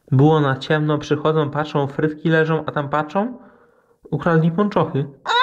Było na ciemno, przychodzą, patrzą, frytki leżą, a tam patrzą, ukradli pończochy.